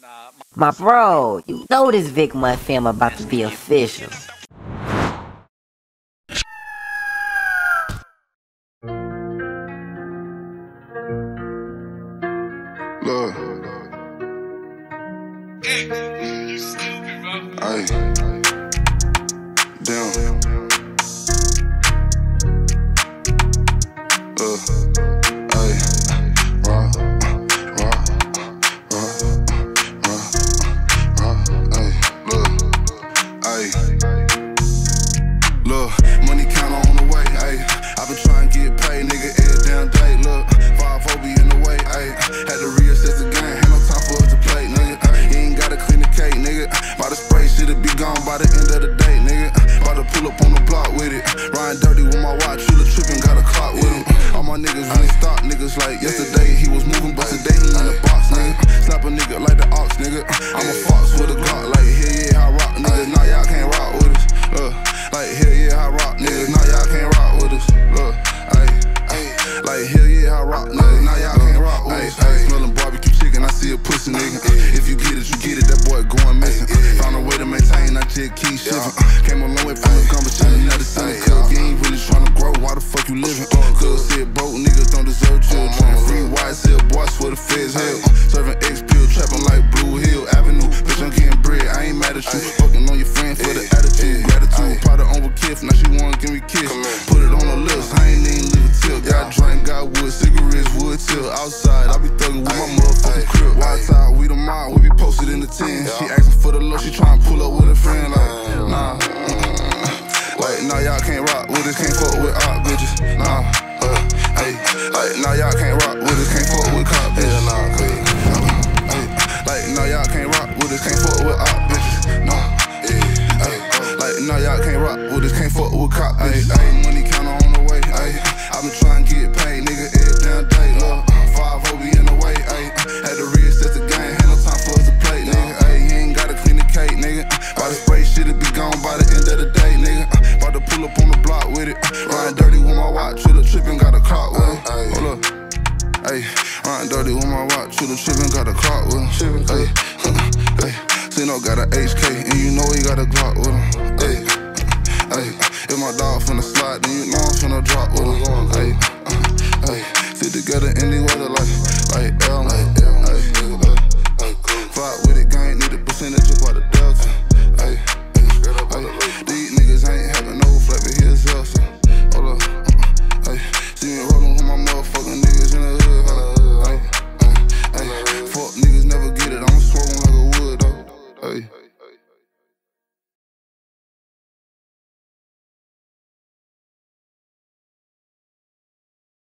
My bro, you know this VickMontFilms about to be official. Look. You stupid, bro. Ay. Damn. Ay. Rock. Ay. Look, money counter on the way. Ay. I been trying to get paid, nigga, every damn day. Look, 5-4 be in the way. Ay. Had to reassess the game. Ain't no time for us to play, nigga. You ain't gotta clean the cake, nigga. By the spray, shit'll be gone by the end of the day, nigga. About to pull up on the block with it. Riding dirty with my watch, Trilla trippin', got a clock with him. All my niggas really stop niggas like yesterday he was moving, but today he in the box, nigga. Slap a nigga like the ox, nigga. I'm a fox with a Glock, like hell yeah, I rock, niggas. Nah, y'all can't rock with us. Like hell yeah, I rock, niggas. Nah, y'all can't rock with us. Like hell yeah, I rock, niggas. Nah, y'all can't rock with us. Smelling barbecue chicken, I see a pussy, nigga. If you get it, you get it. That boy going missing. Found a way to maintain, I just keep shifting. Came a long way from the gun, but you ain't never seen it. Cause you ain't really tryna grow. Why the fuck you living? Cause said broke niggas don't deserve children. Free white cell, boy, I swear the feds hell. Serving X-Pill, trapping like Blue Hill Avenue. Bitch, I'm getting bread, I ain't mad at you. Fucking on your friend for the attitude. Gratitude, powder on with kiss, now she wanna give me kiss. Put it on the list, I ain't even leave a tip. Got drink, got wood, cigarettes, wood till outside. I be thugging with my motherfucking crib. Wild tie, we the mob, we be posted in the 10. She asking for the low, she tryna pull up with a friend. Like, nah. Like, nah, y'all can't rock with us, can't fuck with op bitches. Nah, like, nah, y'all can't rock with us, can't fuck with cop bitches. Like, nah, y'all can't rock with us, can't fuck with op bitches. Nah, like, nah, y'all can't rock with us, can't fuck with cop bitches. Money counter on the way. I been trying to get paid, nigga, every damn day. Look, 5-0 be in the way. Had to reassess the game, ain't no time for us to play, nigga. You ain't gotta clean the cake, nigga. By the spray, shit'll be gone by the end of the day, nigga. About to pull up on the block with it. Riding dirty with my watch, Trilla trippin', got a clock with him. Hold up, riding dirty with my watch, Trilla trippin', got a clock with him. Sino got a HK, and you know he got a Glock with him. If my dog finna slide, then you know I'm finna drop with him. Sit together in the weather like